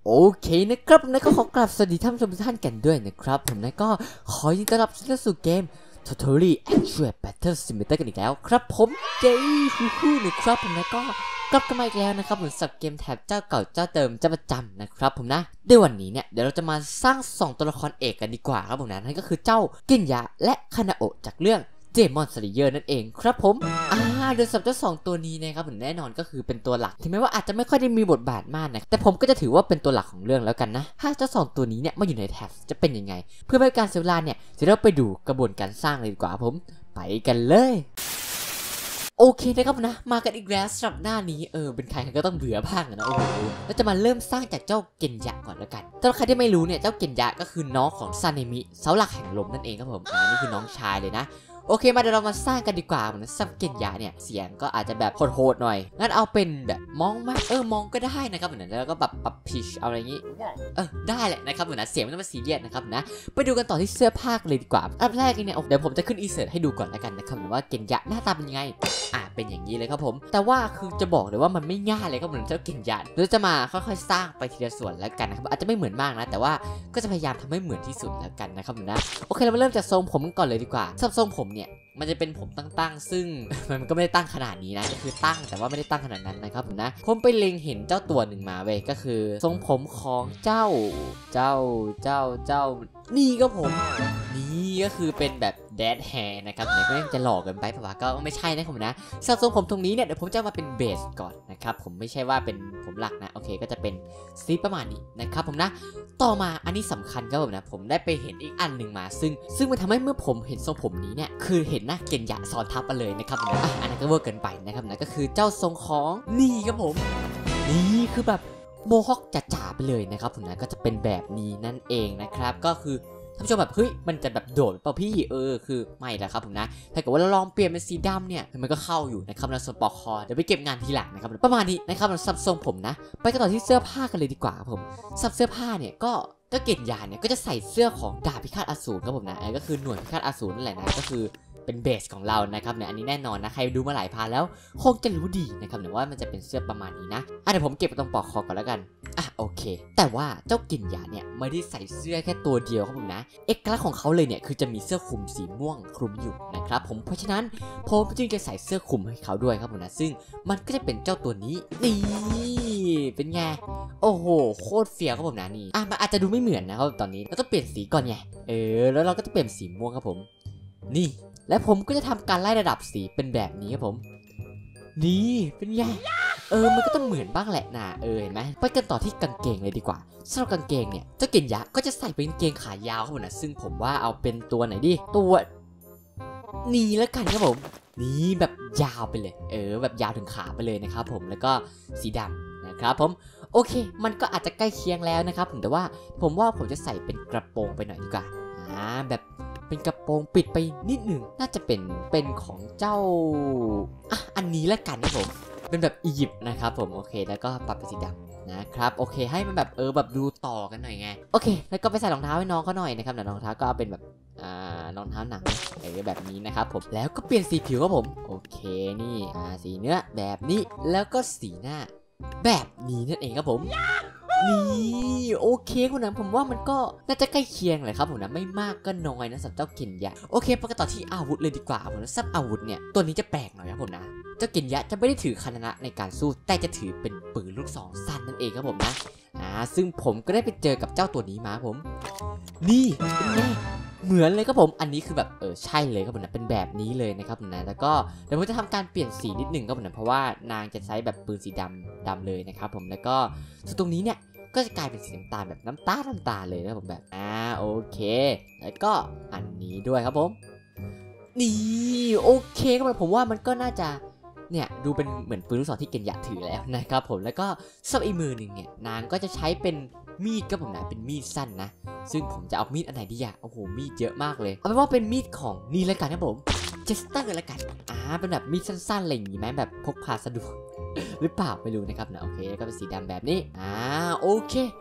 โอเคนะครับผมก็ขอกราบสวัสดีท่านผู้ชมทุกท่านกันด้วยนะครับผมก็ขอยินดีต้อนรับเข้าสู่เกม Totally Actual Battle Simulator กันอีกแล้วครับผมเจ้ฮู้นะครับผมก็กลับกันมาอีกแล้วนะครับผมสับเกมแถบเจ้าเก่าเจ้าเติมเจ้าประจำนะครับผมนะในวันนี้เนี่ยเดี๋ยวเราจะมาสร้าง2ตัวละครเอกกันดีกว่าครับผมนั่นก็คือเจ้าเกนยะและคานาโอะจากเรื่องเดมอนสเลเยอร์นั่นเองครับผมโดยสับเจ้า2ตัวนี้นะครับผมแน่นอนก็คือเป็นตัวหลักถึงแม้ว่าอาจจะไม่ค่อยได้มีบทบาทมากนะแต่ผมก็จะถือว่าเป็นตัวหลักของเรื่องแล้วกันนะถ้าเจ้า2ตัวนี้เนี่ยมาอยู่ในแท็บจะเป็นยังไงเพื่อไม่ให้การเสียเวลาเนี่ยจะเราไปดูกระบวนการสร้างเลยดีกว่าผมไปกันเลยโอเคนะครับนะมากันอีกแล้วสำหรับหน้านี้เป็นใครก็ต้องเบื่อบ้างนะโอ้โหแล้วจะมาเริ่มสร้างจากเจ้าเกนยะก่อนแล้วกันถ้าใครที่ไม่รู้เนี่ยเจ้าเกนยะก็คือน้องของซาเนมิเสาหลักแห่งลมนั่นเองครับผมนี่คือน้องชายเลยนะโอเคมาเดี๋ยวเรามาสร้างกันดีกว่านะซับเกนยะเนี่ยเสียงก็อาจจะแบบโหดๆหน่อยงั้นเอาเป็นแบบมองไหมมองก็ได้นะครับเหมือนแล้วก็แบบปรับพิชเอาอะไรอย่างงี้ได้แหละนะครับเหมือนเสียงไม่ต้องมาซีเรียสนะครับนะไปดูกันต่อที่เสื้อผ้าเลยดีกว่าอันแรกเนี่ยเดี๋ยวผมจะขึ้นอินเสิร์ตให้ดูก่อนแล้วกันนะครับว่าเกนยะหน้าตาเป็นยังไงเป็นอย่างนี้เลยครับผมแต่ว่าคือจะบอกเลยว่ามันไม่ง่ายเลยครับเหมือนเจ้าเกนยะเราจะมาค่อยๆสร้างไปทีละส่วนแล้วกันนะครับอาจจะไม่เหมือนมากนะแต่ว่าก็จะพยายามทำให้เหมือนที่สุดแล้วกันนะครับนะโอเคเรามาเริ่มจากทรงผมก่อนเลยดีกว่าทรงผมเนี่ยมันจะเป็นผมตั้งซึ่งมันก็ไม่ได้ตั้งขนาดนี้นะก็คือตั้งแต่ว่าไม่ได้ตั้งขนาดนั้นนะครับผมนะผมไปเล็งเห็นเจ้าตัวหนึ่งมาเว้ยก็คือทรงผมของเจ้านี่ก็ผมนี่ก็คือเป็นแบบแดดแฮร์นะครับไหนก็ยังจะหลอกกันไปป่าวก็ไม่ใช่นะผมนะทรงผมตรงนี้เนี่ยเดี๋ยวผมจะมาเป็นเบสก่อนนะครับผมไม่ใช่ว่าเป็นผมหลักนะโอเคก็จะเป็นสีประมาณนี้นะครับผมนะต่อมาอันนี้สำคัญครับผมนะผมได้ไปเห็นอีกอันหนึ่งมาซึ่งมันทำให้เมื่อผมเห็นทรงผมนี้เนี่ยคือเห็นหน้าเกนยะซ้อนทับมาเลยนะครับนะอันนั้นก็เวอร์เกินไปนะครับนะก็คือเจ้าทรงของนี่ครับผมนี่คือแบบโมฮอคจ๋าๆไปเลยนะครับผมนะก็จะเป็นแบบนี้นั่นเองนะครับก็คือท่านผู้ชมแบบเฮ้ยมันจะแบบโดดเปล่าพี่คือไม่ละครับผมนะถ้าเกิดว่าเราลองเปลี่ยนเป็นสีดำเนี่ยมันก็เข้าอยู่นะครับแล้วส่วนปอกคอเดี๋ยวไปเก็บงานทีหลังนะครับประมาณนี้นะครับเราซับทรงผมนะไปกันต่อที่เสื้อผ้ากันเลยดีกว่าครับผมซับเสื้อผ้าเนี่ยก็เกณฑ์ยาเนี่ยก็จะใส่เสื้อของดาบพิฆาตอสูรครับผมนะก็คือหน่วยพิฆาตอสูรนั่นแหละนะก็คือเป็นเบสของเรานะครับเนี่ยอันนี้แน่นอนนะใครดูมาหลายพาร์ทแล้วคงจะรู้ดีนะครับเนี่ยว่ามันจะเป็นเสื้อประมาณนี้นะเดี๋ยวผมเก็บตรงปอกคอก่อนแล้วกันโอเคแต่ว่าเจ้ากินยาเนี่ยไม่ได้ใส่เสื้อแค่ตัวเดียวครับผมนะเอกลักษณ์ของเขาเลยเนี่ยคือจะมีเสื้อคลุมสีม่วงคลุมอยู่นะครับผมเพราะฉะนั้นผมจึงจะใส่เสื้อคลุมให้เขาด้วยครับผมนะซึ่งมันก็จะเป็นเจ้าตัวนี้นี่เป็นไงโอ้โหโคตรเฟี้ยวครับผมนะนี่มันอาจจะดูไม่เหมือนนะครับตอนนี้เราต้องเปลี่ยนสีก่อนไงแล้วเราก็จะเปลี่ยนสีม่วงครับผมนี่และผมก็จะทำการไล่ระดับสีเป็นแบบนี้ครับผมนี่เป็นไงมันก็ต้องเหมือนบ้างแหละนะเห็นไหมไปกันต่อที่กางเกงเลยดีกว่าสำหรับกางเกงเนี่ยเจ้าเกนยะก็จะใส่เป็นกางเกงขายาวครับผมนะซึ่งผมว่าเอาเป็นตัวไหนดีตัวนี้แล้วกันครับผมนี่แบบยาวไปเลยแบบยาวถึงขาไปเลยนะครับผมแล้วก็สีดำนะครับผมโอเคมันก็อาจจะใกล้เคียงแล้วนะครับผมแต่ว่าผมว่าผมจะใส่เป็นกระโปรงไปหน่อยดีกว่าแบบเป็นกระโปรงปิดไปนิดหนึ่งน่าจะเป็นของเจ้าอันนี้แล้วกันนะผมเป็นแบบอียิปต์นะครับผมโอเคแล้วก็ปรับเป็นสีดำนะครับโอเคให้มันแบบแบบดูต่อกันหน่อยไงโอเคแล้วก็ไปใส่รองเท้าให้น้องเขาหน่อยนะครับรองเท้าก็เอาเป็นแบบรองเท้าหนังแบบนี้นะครับผมแล้วก็เปลี่ยนสีผิวครับผมโอเคนี่สีเนื้อแบบนี้แล้วก็สีหน้าแบบนี้นั่นเองครับผมนี่โอเคคุณนะผมว่ามันก็น่าจะใกล้เคียงเลยครับผมนะไม่มากก็น้อยนะสำหรับเจ้าเกนยะโอเคไปกันต่อที่อาวุธเลยดีกว่าผมนะซับอาวุธเนี่ยตัวนี้จะแปลกหน่อยครับผมนะเจ้าเกนยะจะไม่ได้ถือคานะในการสู้แต่จะถือเป็นปืนลูกศรสั้นนั่นเองครับผมนะซึ่งผมก็ได้ไปเจอกับเจ้าตัวนี้มาผมนี่เป็นไงเหมือนเลยครับผมอันนี้คือแบบใช่เลยครับผมนะเป็นแบบนี้เลยนะครับผมนะแล้วก็เดี๋ยวผมจะทำการเปลี่ยนสีนิดหนึ่งครับผมนะเพราะว่านางจะใช้แบบปืนสีดำเลยนะครับผมแล้วก็ส่วนตรงนี้เนี่ยก็จะกลายเป็นสีน้ำตาลแบบน้ำตาลเลยนะผมแบบโอเคแล้วก็อันนี้ด้วยครับผมนี่โอเคครับผมว่ามันก็น่าจะเนี่ยดูเป็นเหมือนปืนลูกศรที่เกนยะถือแล้วนะครับผมแล้วก็สับอีกมือหนึ่งเนี่ยนางก็จะใช้เป็นมีดครับผมนะเป็นมีดสั้นนะซึ่งผมจะเอามีดอันไหนดีโอ้โหมีดเยอะมากเลยเอาเป็นว่าเป็นมีดของนี่แล้วกันครับผมเจสเตอร์แล้วกันเป็นแบบมีดสั้นๆอะไรอย่างงี้ไหมแบบพกพาสะดวกหรือเปล่าไม่รู้นะครับนะโอเคก็เป็นสีดำแบบนี้โอเค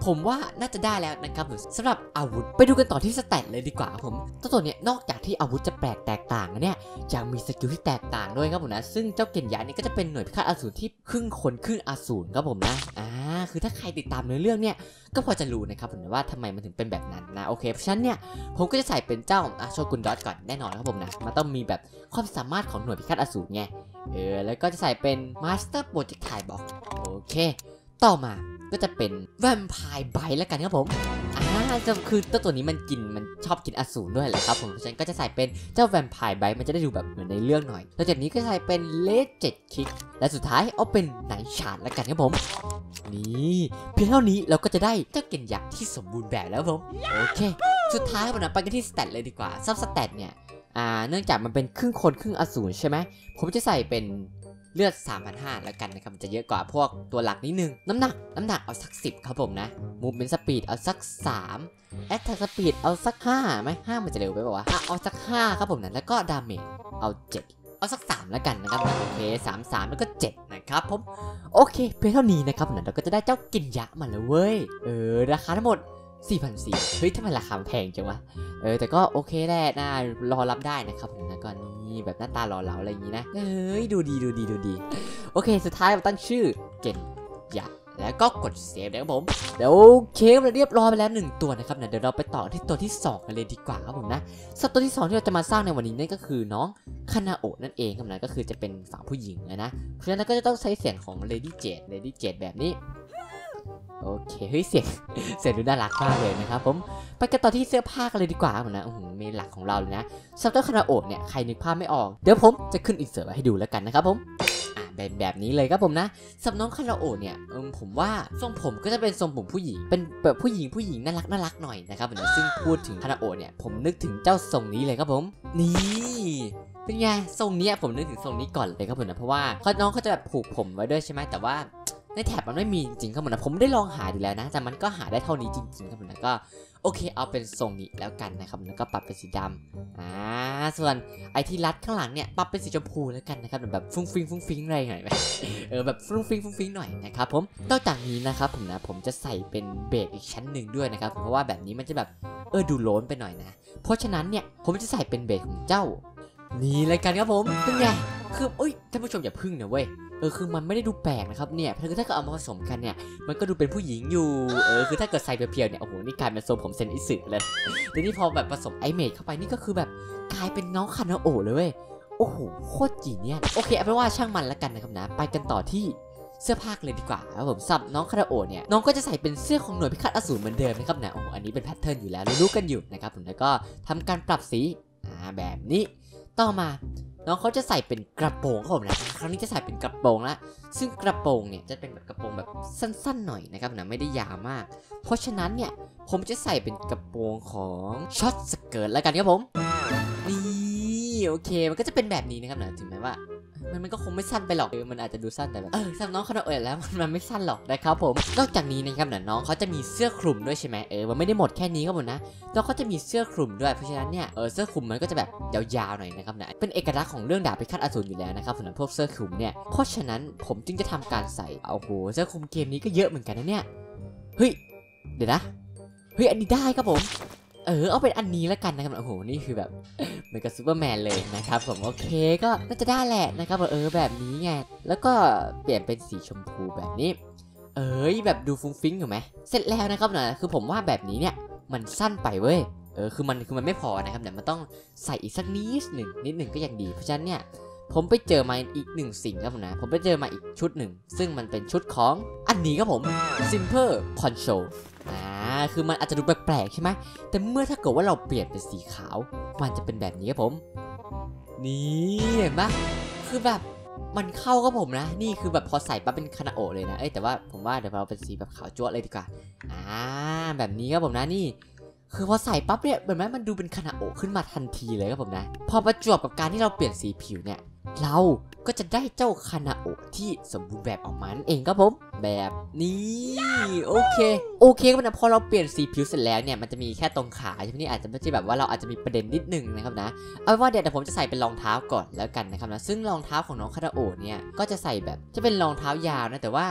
ผมว่าน่าจะได้แล้วนะครับสำหรับอาวุธไปดูกันต่อที่สแตทเลยดีกว่าครับผมตัวเนี้ยนอกจากที่อาวุธจะแปลกแตกต่างเนี่ยยังมีสกิลที่แตกต่างด้วยครับผมนะซึ่งเจ้าเกนยะเนี่ยก็จะเป็นหน่วยพิฆาตอสูรที่ครึ่งคนครึ่งอสูรครับผมนะคือถ้าใครติดตามเนื้อเรื่องเนี่ยก็พอจะรู้นะครับผมว่าทำไมมันถึงเป็นแบบนั้นนะโอเคเพราะฉะนั้นเนี่ยผมก็จะใส่เป็นเจ้าโชกุนดอทก่อนแน่นอนครับผมนะมันต้องมีแบบความสามารถของหน่วยพิฆาตอสูรไงแล้วก็จะใส่เป็นมาสเตอร์โปรเจกต์ไทบ็อกโอเคต่อมาก็จะเป็นแวมไพร์ไบท์แล้วกันครับผมคือตัวนี้มันชอบกินอสูรด้วยแหละครับผมเพราะฉะนั้นก็จะใส่เป็นเจ้าแวมไพร์ไบท์มันจะได้ดูแบบเหมือนในเรื่องหน่อยแล้วจากนี้ก็ใส่เป็นเลดเจ็ดคิกและสุดท้ายเอาเป็นไนท์ชาร์ดแล้วกันครับผมนี่เพียงเท่านี้เราก็จะได้เจ้าเกนยักษ์ที่สมบูรณ์แบบแล้วผมโอเคสุดท้ายเราไปกันที่สแตทเลยดีกว่าซับสแตทเนี่ยเนื่องจากมันเป็นครึ่งคนครึ่งอสูรใช่ไหมผมจะใส่เป็นเลือด 3,500 แล้วกันนะครับมันจะเยอะกว่าพวกตัวหลักนิดนึงน้ำหนักเอาสัก10ครับผมนะ Movement Speed เอาสัก3 Attack Speed เอาสัก5ไหม5มันจะเร็วไปป่าวะเอาสัก5ครับผมนะแล้วก็ Damage เอา7เอาสัก3แล้วกันนะครับโอเค3แล้วก็7นะครับผมโอเคเพียงเท่านี้นะครับเราก็จะได้เจ้ากินยะมาแล้วเว้ยราคาทั้งหมด4,400เฮ้ยทำไมราคาแพงจังวะแต่ก็โอเคแหละน่ารอรับได้นะครับผมนะก็นี่แบบหน้าตาหล่อเหลาอะไรอย่างนี้นะดูดีโอเคสุดท้ายเราตั้งชื่อเกนยะแล้วก็กดเซฟนะครับผมเดี๋ยวโอเคเราเรียบร้อยไปแล้ว1ตัวนะครับเดี๋ยวเราไปต่อที่ตัวที่2กันเลยดีกว่าครับผมนะสัตว์ตัวที่2ที่เราจะมาสร้างในวันนี้นั่นก็คือน้องคานาโอะนั่นเองครับนะก็คือจะเป็นฝั่งผู้หญิงนะเพราะฉะนั้นก็จะต้องใช้เสียงของ Lady Jade แบบนี้โอเคเฮ้ยเสียงดูน่ารักมากเลยนะครับผมไปกันต่อที่เสื้อผ้ากันเลยดีกว่าครับนะเมนหลักของเราเลยนะซับเตอร์คานาโอะเนี่ยใครนึกภาพไม่ออกเดี๋ยวผมจะขึ้นอินเสิร์ตไว้ให้ดูแล้วกันนะครับผมแบบนี้เลยครับผมนะสำหรับน้องคาราโอะเนี่ยผมว่าทรงผมก็จะเป็นทรงผมผู้หญิงเป็นแบบผู้หญิงน่ารักหน่อยนะครับผมซึ่งพูดถึงคาราโอะเนี่ยผมนึกถึงเจ้าทรงนี้เลยครับผมนี่เป็นไงทรงนี้ผมนึกถึงทรงนี้ก่อนเลยครับผมนะเพราะว่าน้องเขาจะแบบผูกผมไว้ด้วยใช่ไหมแต่ว่าในแถบมันไม่มีจริงๆครับผมนะผมได้ลองหาดูแล้วนะแต่มันก็หาได้เท่านี้จริงๆครับผมนะก็โอเคเอาเป็นทรงนี้แล้วกันนะครับแล้วก็ปรับเป็นสีดำส่วนไอที่รัดข้างหลังเนี่ยปรับเป็นสีชมพูแล้วกันนะครับแบบฟุ้งฟิ้งอะไรหน่อยไหมแบบฟุ้งฟิ้งหน่อยนะครับผมนอกจากนี้นะครับผมจะใส่เป็นเบสอีกชั้นหนึ่งด้วยนะครับเพราะว่าแบบนี้มันจะแบบดูโล้นไปหน่อยนะเพราะฉะนั้นเนี่ยผมจะใส่เป็นเบสของเจ้านี่เลยกันครับผมเป็นไงคือท่านผู้ชมอย่าพึ่งนะเว้ยคือมันไม่ได้ดูแปลกนะครับเนี่ยคือถ้าเกิดเอามาผสมกันเนี่ยมันก็ดูเป็นผู้หญิงอยู่คือถ้าเกิดใส่เพียวๆเนี่ยโอ้โหนี่กลายเป็นทรงผมเซนอิสึเลยแต่นี่พอแบบผสมไอเมดเข้าไปนี่ก็คือแบบกลายเป็นน้องคานาโอะเลยเว้ยโอ้โหโคตรจีเนี่ยโอเคเอาเป็นว่าช่างมันแล้วกันนะครับนะไปกันต่อที่เสื้อผ้าเลยดีกว่าครับผมสับน้องคานาโอะเนี่ยน้องก็จะใส่เป็นเสื้อของหน่วยพิฆาตอสูรเหมือนเดิมนะครับนะโอ้โหอันนี้เป็นแพทเทิร์นอยู่แล้วรู้กันอยู่นะครับผมแล้วก็ทำการปรับสีแบบนี้ต่อมาน้องเขาจะใส่เป็นกระโปรงครับผมนะครั้งนี้จะใส่เป็นกระโปรงละซึ่งกระโปรงเนี่ยจะเป็นแบบกระโปรงแบบสั้นๆหน่อยนะครับนะไม่ได้ยาวมากเพราะฉะนั้นเนี่ยผมจะใส่เป็นกระโปรงของช็อตสเกิร์ตแล้วกันครับผมนี่โอเคมันก็จะเป็นแบบนี้นะครับนะถึงแม้ว่ามันก็คงไม่สั้นไปหรอกมันอาจจะดูสั้นแต่แบบสำหรับน้องคานาโอะแล้วมันไม่สั้นหรอกนะครับผมนอกจากนี้นะครับน้องเขาจะมีเสื้อคลุมด้วยใช่ไหมมันไม่ได้หมดแค่นี้ครับผมนะน้องเขาจะมีเสื้อคลุมด้วยเพราะฉะนั้นเนี่ยเสื้อคลุมมันก็จะแบบยาวๆหน่อยนะครับนะเป็นเอกลักษณ์ของเรื่องดาบพิฆาตอสูรอยู่แล้วนะครับสำหรับพวกเสื้อคลุมเนี่ยเพราะฉะนั้นผมจึงจะทำการใส่โอ้โหเสื้อคลุมเกมนี้ก็เยอะเหมือนกันนะเนี่ยเฮ้ยเดี๋ยวนะเฮ้ยอันนี้ได้ครับผมเอาเป็นอันนี้แล้วกันนะครับโอ้โหนี่คือแบบเหมือนกับซูเปอร์แมนเลยนะครับผมโอเคก็น่าจะได้แหละนะครับแบบนี้ไงแล้วก็เปลี่ยนเป็นสีชมพูแบบนี้แบบดูฟุ้งฟิ้งอยู่ไหมเสร็จแล้วนะครับนะคือผมว่าแบบนี้เนี่ยมันสั้นไปเว้ยคือมันไม่พอนะครับเนี่ยมันต้องใส่อีกสักนิดหนึ่งก็ยังดีเพราะฉะนั้นเนี่ยผมไปเจอมาอีกหนึ่งสิ่งครับผมนะผมไปเจอมาอีกชุดหนึ่งซึ่งมันเป็นชุดของอันนี้ครับผม Simple Ponchoคือมันอาจจะดูแปลกๆใช่ไหมแต่เมื่อถ้าเกิดว่าเราเปลี่ยนเป็นสีขาวมันจะเป็นแบบนี้ครับผมนี่เห็นปะคือแบบมันเข้ากับผมนะนี่คือแบบพอใส่ปั๊บเป็นคานาโอะเลยนะแต่ว่าผมว่าเดี๋ยวเราเป็นสีแบบขาวจั๊วเลยดีกว่าแบบนี้ครับผมนะนี่คือพอใส่ปั๊บเนี่ยแบบนั้นมันดูเป็นคานาโอะขึ้นมาทันทีเลยครับผมนะพอประจวบกับการที่เราเปลี่ยนสีผิวเนี่ยเราก็จะได้เจ้าคานาโอะที่สมบูรณ์แบบออกมานั่นเองครับผมแบบนี้โอเคครับนะพอเราเปลี่ยนสีผิวเสร็จแล้วเนี่ยมันจะมีแค่ตรงขาใช่ไหมนี่อาจจะไม่ใช่แบบว่าเราอาจจะมีประเด็นนิดนึงนะครับนะเอาเป็นว่าเดี๋ยวผมจะใส่เป็นรองเท้าก่อนแล้วกันนะครับนะซึ่งรองเท้าของน้องคานาโอะเนี่ยก็จะใส่แบบจะเป็นรองเท้ายาวนะแต่ว่า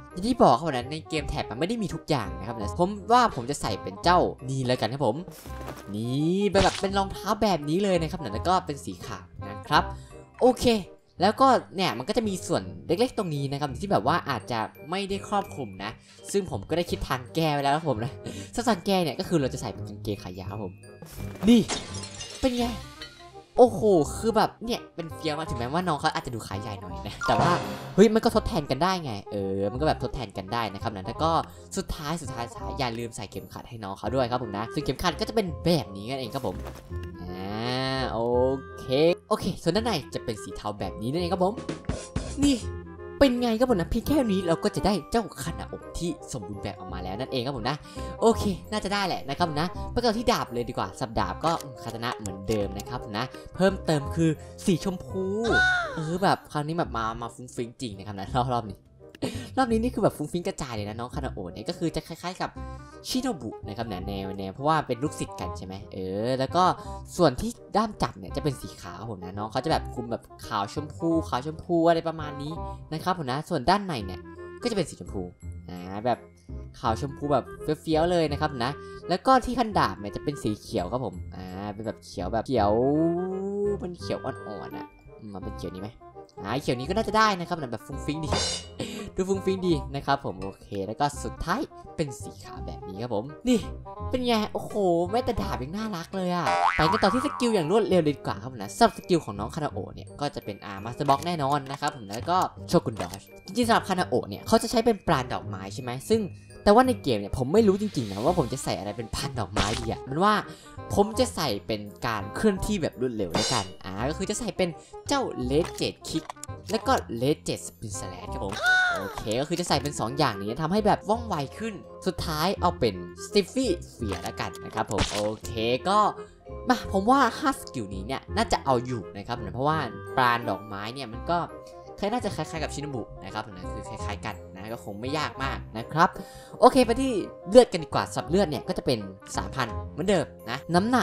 อย่างที่บอกครับนะในเกมแท็บมันไม่ได้มีทุกอย่างนะครับนะผมว่าผมจะใส่เป็นเจ้านี่แล้วกันครับผมนี่แบบเป็นรองเท้าแบบนี้เลยนะครับแล้วก็เป็นสีขาวนะครับโอเคแล้วก็เนี่ยมันก็จะมีส่วนเล็กๆตรงนี้นะครับที่แบบว่าอาจจะไม่ได้ครอบคลุมนะซึ่งผมก็ได้คิดทางแก้ไว้แล้วครับผมนะส่วนแก้เนี่ยก็คือเราจะใส่เป็นกางเกงขายาวครับผมนี่เป็นไงโอ้โหคือแบบเนี่ยเป็นเฟี้ยวมาถึงแม้ว่าน้องเขาอาจจะดูขาใหญ่หน่อยนะแต่ว่าเฮ้ยมันก็ทดแทนกันได้ไงมันก็แบบทดแทนกันได้นะครับนะแล้วก็สุดท้ายอย่าลืมใส่เข็มขัดให้น้องเขาด้วยครับผมนะซึ่งเข็มขัดก็จะเป็นแบบนี้นั่นเองครับผมโอเคส่วนด้านในจะเป็นสีเทาแบบนี้นั่นเองครับผมนี่เป็นไงครับผมนะเพียงแค่นี้เราก็จะได้เจ้าคานาโอะที่สมบูรณ์แบบออกมาแล้วนั่นเองครับผมนะโอเคน่าจะได้แหละนะครับนะไปกันที่ดาบเลยดีกว่าสับดาบก็คาตานะเหมือนเดิมนะครับนะเพิ่มเติมคือสีชมพูแบบคราวนี้แบบมาฟุ้งฟิ้งจริงนะครับนะรอบนี้นี่คือแบบฟุ้งฟิ้งกระจายเลยนะน้องคานาโอะเนี่ยก็คือจะคล้ายๆกับชิโนบุนะครับแนวเพราะว่าเป็นลูกศิษย์กันใช่ไหมแล้วก็ส่วนที่ด้ามจับเนี่ยจะเป็นสีขาวผมนะน้องเขาจะแบบคุมแบบขาวชมพูอะไรประมาณนี้นะครับผมนะส่วนด้านในเนี่ยก็จะเป็นสีชมพูแบบขาวชมพูแบบเฟี้ยวๆเลยนะครับนะแล้วก็ที่คันดาบเนี่ยจะเป็นสีเขียวครับผมเป็นแบบเขียวมันเขียวอ่อนๆมันเป็นเขียวนี้ไหมเขียวนี้ก็น่าจะได้นะครับแบบฟุ้งฟิ้งดีดูฟุ้งฟิ้งดีนะครับผมโอเคแล้วก็สุดท้ายเป็นสีขาวแบบนี้ครับผมนี่เป็นไงโอ้โหแม้แต่ดาบยังน่ารักเลยไปกันต่อที่สกิลอย่างรวดเร็วเลยดีกว่าครับผมนะสำหรับสกิลของน้องคานาโอะเนี่ยก็จะเป็นมาสเตอร์บ็อกแน่นอนนะครับผมแล้วก็โชกุนดอชจริงๆสำหรับคานาโอะเนี่ยเขาจะใช้เป็นปราณดอกไม้ใช่ไหมซึ่งแต่ว่าในเกมเนี่ยผมไม่รู้จริงๆนะว่าผมจะใส่อะไรเป็นพันดอกไม้ดีมันว่าผมจะใส่เป็นการเคลื่อนที่แบบรวดเร็วด้วยกันก็คือจะใส่เป็นเจ้าเลดเจ็ดคิกแล้วก็เลดเจ็ดสปินสแลชครับผมโอเคก็คือจะใส่เป็น2อย่างนี้ทำให้แบบว่องไวขึ้นสุดท้ายเอาเป็นสติฟฟี่เฟียร์แล้วกันนะครับผมโอเคก็มาผมว่า5สกิลนี้เนี่ยน่าจะเอาอยู่นะครับเพราะว่าปราณดอกไม้เนี่ยมันก็น่าจะคล้ายๆกับชินบุนะครับนะคือคล้ายๆกันนะก็คงไม่ยากมากนะครับโอเคไปที่เลือดกันดีกว่าสับเลือดเนี่ยก็จะเป็น 3,000 เหมือนเดิมนะน้ำหนัก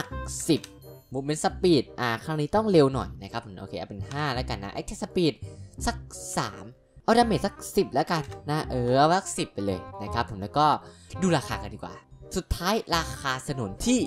10 Movement Speedครั้งนี้ต้องเร็วหน่อยนะครับโอเคเอาเป็น5แล้วกันนะ Attack Speed สัก3เอาดาเมจสัก10แล้วกันนะเอาสัก10ไปเลยนะครับผมแล้วก็ดูราคากันดีกว่าสุดท้ายราคาสนนที่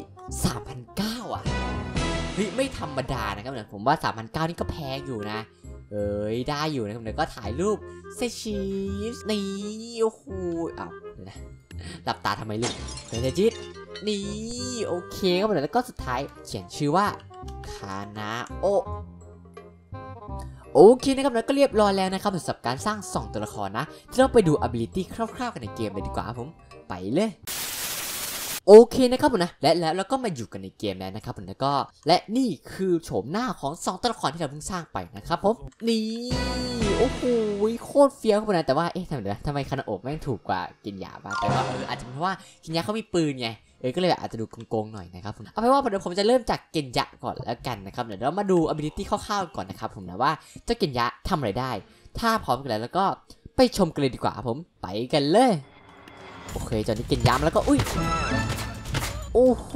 3,900 เฮ้ยไม่ธรรมดานะครับผมว่า 3,900 นี่ก็แพงอยู่นะได้อยู่นะครับเดี๋ยวก็ถ่ายรูปเซชีสนี่โอ้โหนะหลับตาทำไมลูกเซชีสนี่โอเคครับผมแล้วก็สุดท้ายเขียนชื่อว่าคานาโอะโอเคนะครับแล้วก็เรียบร้อยแล้วนะครับสำหรับการสร้าง2ตัวละครนะที่เราไปดู ability คร่าวๆกันในเกมเลยดีกว่าผมไปเลยโอเคนะครับผมนะแล้วเราก็มาอยู่กันในเกมแล้วนะครับผมแล้วก็และนี่คือโฉมหน้าของ2ตัวละครที่เราเพิ่งสร้างไปนะครับผมนี่โอ้โหโคตรเฟี้ยวครับผมนะแต่ว่าทำไมคานาโอะแม่งถูกกว่ากินยาบ้างแต่ว่าอาจจะเป็นเพราะว่ากินยาเขามีปืนไงก็เลยอาจจะดูโกงๆหน่อยนะครับผมเอาเป็นว่าเดี๋ยวผมจะเริ่มจากเกนยะก่อนแล้วกันนะครับเดี๋ยวเรามาดู ability คร่าวๆก่อนนะครับผมนะว่าเจ้าเกนยะทำอะไรได้ถ้าพร้อมกันแล้วก็ไปชมกันเลยดีกว่าผมไปกันเลยโอเคตอนนี้เกนยะมาแล้วก็อุ้ยโอ้โห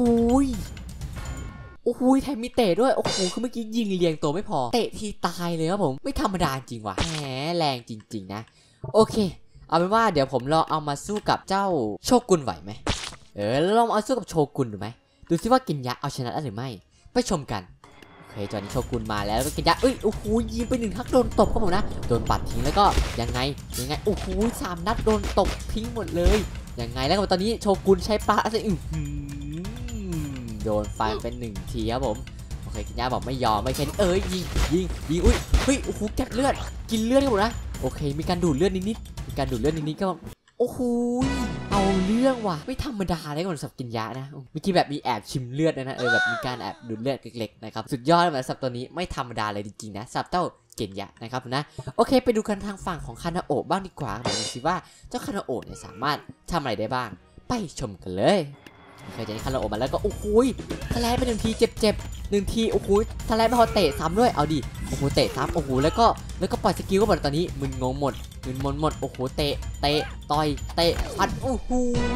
แถมมีเตะด้วยโอ้โหคือเมื่อกี้ยิงเรียงตัวไม่พอเตะทีตายเลยครับผมไม่ธรรมดาจริงว่ะแหมแรงจริงๆนะโอเคเอาเป็นว่าเดี๋ยวผมลองเอามาสู้กับเจ้าโชกุนไหวไหมแล้วลองเอาสู้กับโชกุนดูไหมดูซิว่ากินยะเอาชนะได้หรือไม่ไปชมกันโอเคตอนนี้โชกุนมาแล้วก็กินยะโอ้โหยิงไป1 นัดโดนตบครับผมนะโดนปัดทิ้งแล้วก็ยังไงโอ้โห3 นัดโดนตบทิ้งหมดเลยยังไงแล้วก็ตอนนี้โชกุนใช้ปลาอะไรโดนฟันเป็น1 ทีครับผมโอเคกินยาบอกไม่ยอมไม่แค่นี้ยิงอุ้ยเฮ้ยโอ้โหแกะเลือดกินเลือดครับผมนะโอเคมีการดูดเลือดนิดๆก็โอ้โหเอาเรื่องว่ะไม่ธรรมดาเลยก่อนสับกินยานะเมื่อกี้แบบมีแอบชิมเลือดนะแบบมีการแอบดูดเลือดเล็กๆนะครับสุดยอดเลยสับตัวนี้ไม่ธรรมดาเลยจริงๆนะสับเต้าเกนยะนะครับนะโอเคไปดูกันทางฝั่งของคานาโอะบ้างดีกว่าดูสิว่าเจ้าคานาโอะเนี่ยสามารถทำอะไรได้บ้างไปชมกันเลยเคยจะคาราโอะมาแล้วก็โอ้โหทะเลไป1 ทีเจ็บ1 ทีโอ้โหทะเลไม่พอเตะซ้ำด้วยเอาดิโอ้โหเตะซ้ำโอ้โหแล้วก็ปล่อยสกิลก็หมดตอนนี้มึนงงหมดโอ้โหเตะต่อยเตะฟันโอ้โห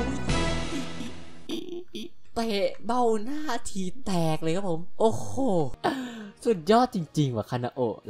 เตะเบ้าหน้าทีแตกเลยครับผมโอ้โหสุดยอดจริงๆว่ะคานาโอะเรา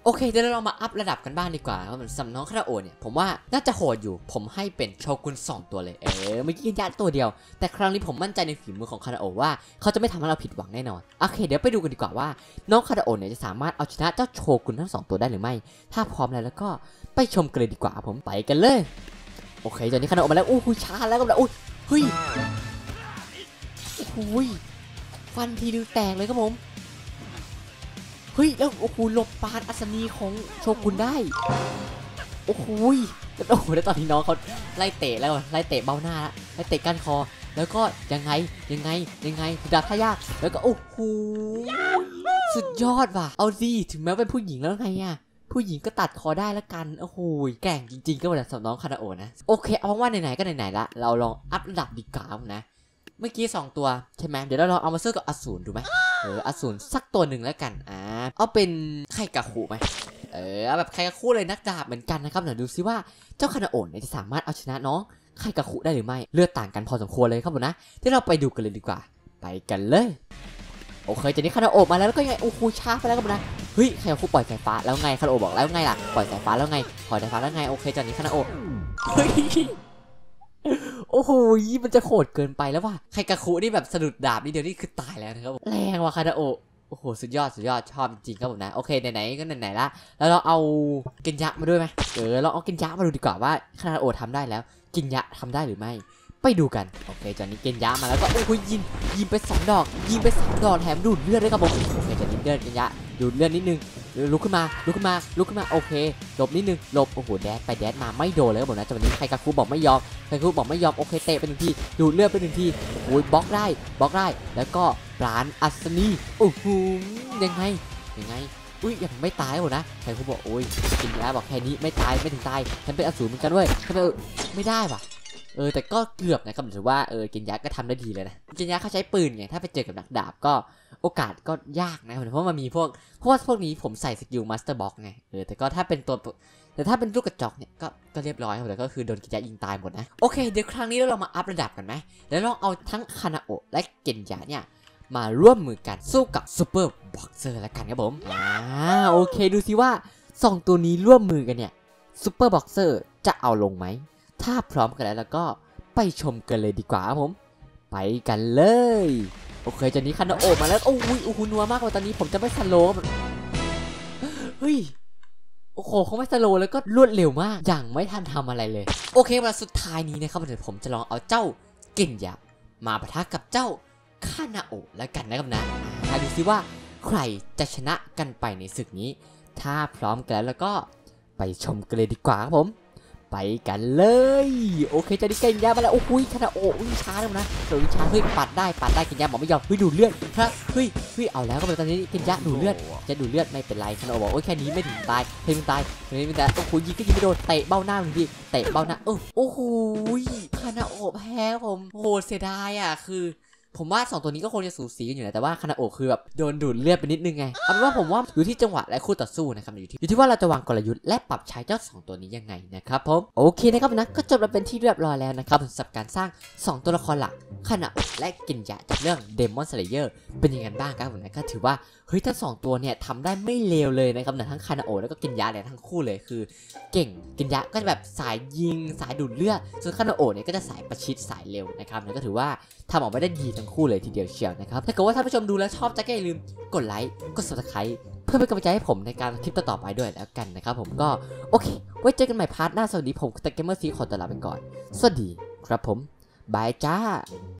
โอเคเดี๋ยวเรามาอัพระดับกันบ้างดีกว่าครับสำหรับน้องคาราโอเนี่ยผมว่าน่าจะโหดอยู่ผมให้เป็นโชกุน2ตัวเลยเมื่อกี้ยัดตัวเดียวแต่ครั้งนี้ผมมั่นใจในฝีมือของคาราโอว่าเขาจะไม่ทำให้เราผิดหวังแน่นอนโอเคเดี๋ยวไปดูกันดีกว่าว่าน้องคาราโอเนี่ยจะสามารถเอาชนะเจ้าโชกุนทั้ง2ตัวได้หรือไม่ถ้าพร้อมแล้วก็ไปชมกันเลยดีกว่าผมไปกันเลยโอเคตอนนี้คาราโอมาแล้วอู้หูช้าแล้วก็แบบอุ้ยเฮ้ยโอ้โหฟันทีนึงแตกเลยครับผมเฮ้ยแล้วโอ้โหหลบปานอัศนีของโชกุนได้โอ้โหแล้วโอ้โหแล้วตอนนี้น้องเขาไล่เตะแล้วไล่เตะเบ้าหน้าแล้วไล่เตะก้านคอแล้วก็ยังไงดาบท่ายากแล้วก็โอ้โหสุดยอดว่ะเอาสิถึงแม้เป็นผู้หญิงแล้วไงอะผู้หญิงก็ตัดคอได้แล้วกันโอ้โหแกร่งจริงๆก็แบบสำหรับน้องคานาโอะนะโอเคเอาว่าไหนๆก็ไหนๆละเราลองอัพระดับดีกว่านะเมื่อกี้2ตัวใช่ไหมเดี๋ยวเราลองเอามาสู้กับอสูรดูไหมอสูรสักตัวหนึ่งแล้วกันเอาเป็นไคกาคุไหมเอาแบบไคกาคุเลยนักดาบเหมือนกันนะครับเดี๋ยวดูซิว่าเจ้าคานาโอะเนี่ยจะสามารถเอาชนะน้องไคกาคุได้หรือไม่เลือดต่างกันพอสมควรเลยครับผมนะเดี๋ยวเราไปดูกันเลยดีกว่าไปกันเลยโอเคจากนี้คานาโอะมาแล้วก็ยังไงโอ้โหช้าไปแล้วครับผมนะเฮ้ยไคกาคุปล่อยสายฟ้าแล้วไงคานาโอะบอกแล้วไงล่ะปล่อยสายฟ้าแล้วไงปล่อยสายฟ้าแล้วไงโอเคจากนี้คานาโอะเฮ้ยโอ้โหมันจะโหดเกินไปแล้วว่ะไคกาคุนี่แบบสะดุดดาบนี่เดียวนี่คือตายแล้วนะครับแรงว่ะคานาโอะโอ้โหสุดยอดชอบจริงครับผมนะโอเคไหนๆก็ไหนๆละแล้วเราเอาเกนยะมาด้วยไหมเราเอาเกนยะมาดูดีกว่าว่าคานาโอะทำได้แล้วเกนยะทำได้หรือไม่ไปดูกันโอเคจากนี้เกนยะมาแล้วก็โอ้โหยิงไป2ดอกยิงไป3ดอกแถมดูดเลือดด้วยครับผมโอเคจากนี้เลือดเกนยะดูดเลือดนิดนึงลุกขึ้นมาโอเคหลบนิดนึงหลบโอ้โหแดดไปแดดมาไม่โดนเลยครับผมนะจากนี้ไคกาคุบอกไม่ยอมโอเคเตะไป1 ทีดูดเลือดไป1 ทีโอ้ยบล็อกได้แล้วก็ปราณอัศนีโอ้โหยังไงอุ้ยยังไม่ตายหมดนะไคกาคุบอกโอ้ยกินยาบอกแค่นี้ไม่ตายไม่ถึงตายฉันเป็นอสูรเหมือนกันด้วยฉันไม่ได้ว่ะแต่ก็เกือบนะครับถือว่ากินยาก็ทำได้ดีเลยนะกินยาเขาใช้ปืนไงถ้าไปเจอกับนักดาบก็โอกาสก็ยากนะเพราะมันมีพวกนี้ผมใส่สกิลมาสเตอร์บ็อกไงแต่ก็ถ้าเป็นลูกกระจอกเนี่ยก็เรียบร้อยครับแต่ก็คือโดนกินยายิงตายหมดนะโอเคเดี๋ยวครั้งนี้เรามาอัพระดับกันไหมแล้วลองเอาทั้งคานาโอะและเกนยาเนี่ยมาร่วมมือกันสู้กับซูเปอร์บ็อกเซอร์แล้วกันครับผมโอเคดูสิว่า2ตัวนี้ร่วมมือกันเนี่ยซูเปอร์บ็อกเซอร์จะเอาลงไหมถ้าพร้อมกันแล้วก็ไปชมกันเลยดีกว่าครับผมไปกันเลยโอเคจากนี้คานาโอะมาแล้วโอ้โหนัวมากกว่าตอนนี้ผมจะไม่สโลว์เฮ้ยโอ้โหเขาไม่สโลว์แล้วก็รวดเร็วมากอย่างไม่ทันทำอะไรเลยโอเคมาสุดท้ายนี้นะครับเดี๋ยวผมจะลองเอาเจ้าเกนยะมาปะทะกับเจ้าคานาโอะแล้วกันนะครับนะดูซิว่าใครจะชนะกันไปในศึกนี้ถ้าพร้อมกันแล้วก็ไปชมกันเลยดีกว่าครับผมไปกันเลยโอเคจะได้เกนยะมาแล้วโอ้ยคานาโอะวิ่งช้าเลยนะโดนวิ่งช้าเฮ้ยปัดได้เกนยะบอกไม่ยอมดูดเลือดครับเฮ้ยเอาแล้วก็เป็นตอนนี้เกนยะดูดเลือดจะดูดเลือดไม่เป็นไรคานาโอะบอกโอ้ยแค่นี้ไม่ถึงตายโอ้โหยิงก็ยิงไม่โดนเตะเบ้าหน้าหนึ่งทีเตะเบ้าหน้าโอ้โหคานาโอะแพ้ผมโหเสียดายอ่ะคือผมว่า2ตัวนี้ก็คงจะสูสีกันอยู่นะแต่ว่าคานาโอะคือแบบโดนดูดเลือดไปนิดนึงไงเอาเป็นว่าผมว่าอยู่ที่จังหวะและคู่ต่อสู้นะครับอยู่ที่ว่าเราจะวางกลยุทธ์และปรับใช้เจ้า2ตัวนี้ยังไงนะครับผมโอเคนะครับนะก็จบแล้วเป็นที่เรียบร้อยแล้วนะครับสำหรับการสร้าง2ตัวละครหลักคานาโอะและเกนยะจากเรื่อง Demon Slayer เป็นยังไงบ้างครับผมนะก็ถือว่าเฮ้ยทั้ง2ตัวเนี่ยทำได้ไม่เลวเลยนะครับทั้งคานาโอะแล้วก็เกนยะเนี่ยทั้งคู่เลยคือเก่งเกนยะก็จะแบบสายยิงสายดูดเลือดส่วนคานาโอะเนี่ยก็จะสายประชิดสายเร็วนะครับก็ถือว่าทำออกมาได้ดีทั้งคู่เลยทีเดียวเชียวนะครับถ้าเกิดว่าท่านผู้ชมดูแล้วชอบก็อย่าลืมกดไลค์กด Subscribe เพื่อเป็นกำลังใจให้ผมในการคลิปต่อๆไปด้วยแล้วกันนะครับผมก็โอเคไว้เจอกันใหม่พาร์ทหน้าสวัสดีผมแต่เกมเมอร์ซีขอตัวลาไปก่อนสวัสดีครับผมบายจ้า